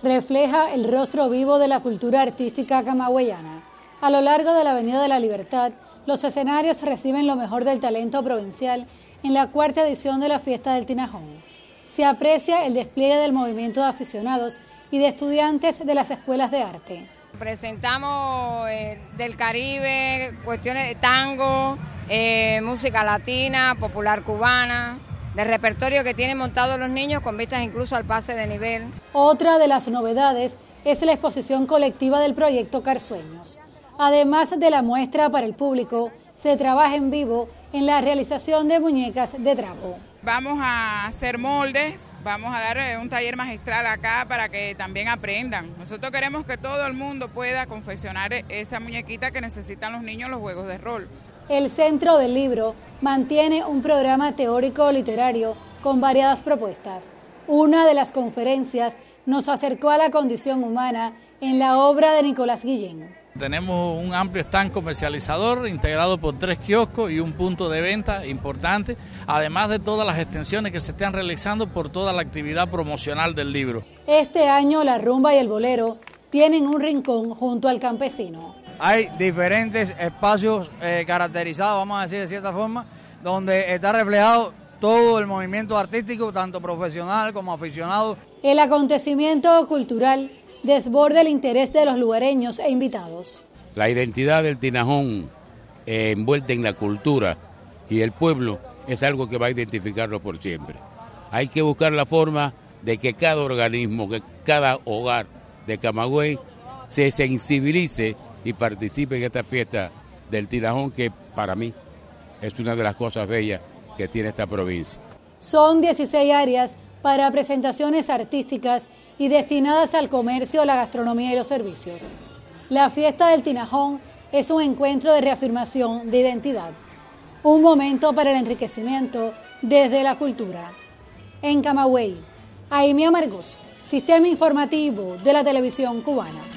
refleja el rostro vivo de la cultura artística camagüeyana. A lo largo de la Avenida de la Libertad, los escenarios reciben lo mejor del talento provincial en la cuarta edición de la Fiesta del Tinajón. Se aprecia el despliegue del movimiento de aficionados y de estudiantes de las escuelas de arte. Presentamos del Caribe, cuestiones de tango, música latina, popular cubana, del repertorio que tienen montado los niños con vistas incluso al pase de nivel. Otra de las novedades es la exposición colectiva del proyecto Carsueños. Además de la muestra para el público, se trabaja en vivo en la realización de muñecas de trapo. Vamos a hacer moldes, vamos a dar un taller magistral acá para que también aprendan. Nosotros queremos que todo el mundo pueda confeccionar esa muñequita que necesitan los niños en los juegos de rol. El Centro del Libro mantiene un programa teórico literario con variadas propuestas. Una de las conferencias nos acercó a la condición humana en la obra de Nicolás Guillén. Tenemos un amplio stand comercializador integrado por 3 kioscos y un punto de venta importante, además de todas las extensiones que se están realizando por toda la actividad promocional del libro. Este año la rumba y el bolero tienen un rincón junto al campesino. Hay diferentes espacios caracterizados, vamos a decir de cierta forma, donde está reflejado todo el movimiento artístico, tanto profesional como aficionado. El acontecimiento cultural desborda el interés de los lugareños e invitados. La identidad del Tinajón envuelta en la cultura y el pueblo es algo que va a identificarlo por siempre. Hay que buscar la forma de que cada organismo, que cada hogar de Camagüey se sensibilice y participe en esta fiesta del Tinajón, que para mí es una de las cosas bellas que tiene esta provincia. Son 16 áreas para presentaciones artísticas y destinadas al comercio, la gastronomía y los servicios. La Fiesta del Tinajón es un encuentro de reafirmación de identidad, un momento para el enriquecimiento desde la cultura. En Camagüey, Aimee Amargós, Sistema Informativo de la Televisión Cubana.